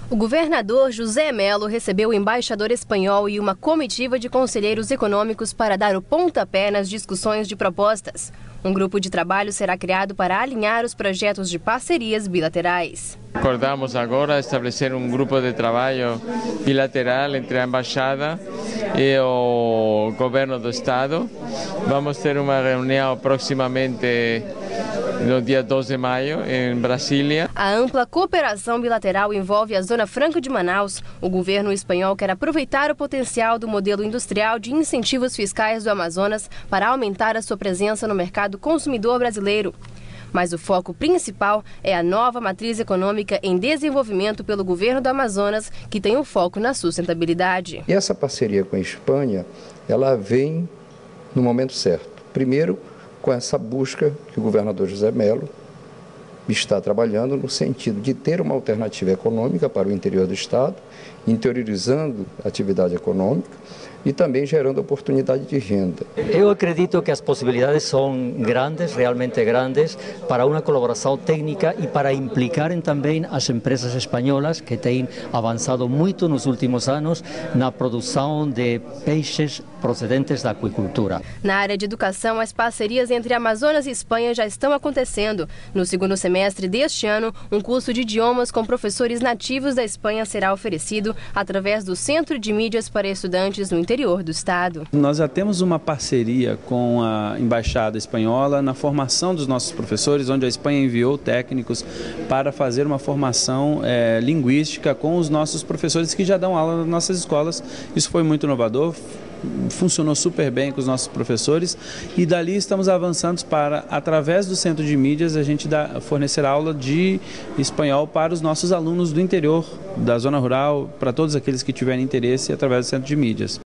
O governador José Melo recebeu o embaixador espanhol e uma comitiva de conselheiros econômicos para dar o pontapé nas discussões de propostas. Um grupo de trabalho será criado para alinhar os projetos de parcerias bilaterais. Acordamos agora estabelecer um grupo de trabalho bilateral entre a embaixada e o governo do estado. Vamos ter uma reunião proximamente no dia 12 de maio, em Brasília. A ampla cooperação bilateral envolve a Zona Franca de Manaus. O governo espanhol quer aproveitar o potencial do modelo industrial de incentivos fiscais do Amazonas para aumentar a sua presença no mercado consumidor brasileiro. Mas o foco principal é a nova matriz econômica em desenvolvimento pelo governo do Amazonas, que tem um foco na sustentabilidade. E essa parceria com a Espanha, ela vem no momento certo. Primeiro, com essa busca que o governador José Melo está trabalhando no sentido de ter uma alternativa econômica para o interior do estado, interiorizando a atividade econômica e também gerando oportunidade de renda. Eu acredito que as possibilidades são grandes, realmente grandes, para uma colaboração técnica e para implicarem também as empresas espanholas que têm avançado muito nos últimos anos na produção de peixes procedentes da aquicultura. Na área de educação, as parcerias entre Amazonas e Espanha já estão acontecendo. No segundo semestre deste ano, um curso de idiomas com professores nativos da Espanha será oferecido através do Centro de Mídias para Estudantes no interior do estado. Nós já temos uma parceria com a Embaixada Espanhola na formação dos nossos professores, onde a Espanha enviou técnicos para fazer uma formação linguística com os nossos professores que já dão aula nas nossas escolas. Isso foi muito inovador. Funcionou super bem com os nossos professores e dali estamos avançando para, através do Centro de Mídias, a gente fornecer aula de espanhol para os nossos alunos do interior, da zona rural, para todos aqueles que tiverem interesse através do Centro de Mídias.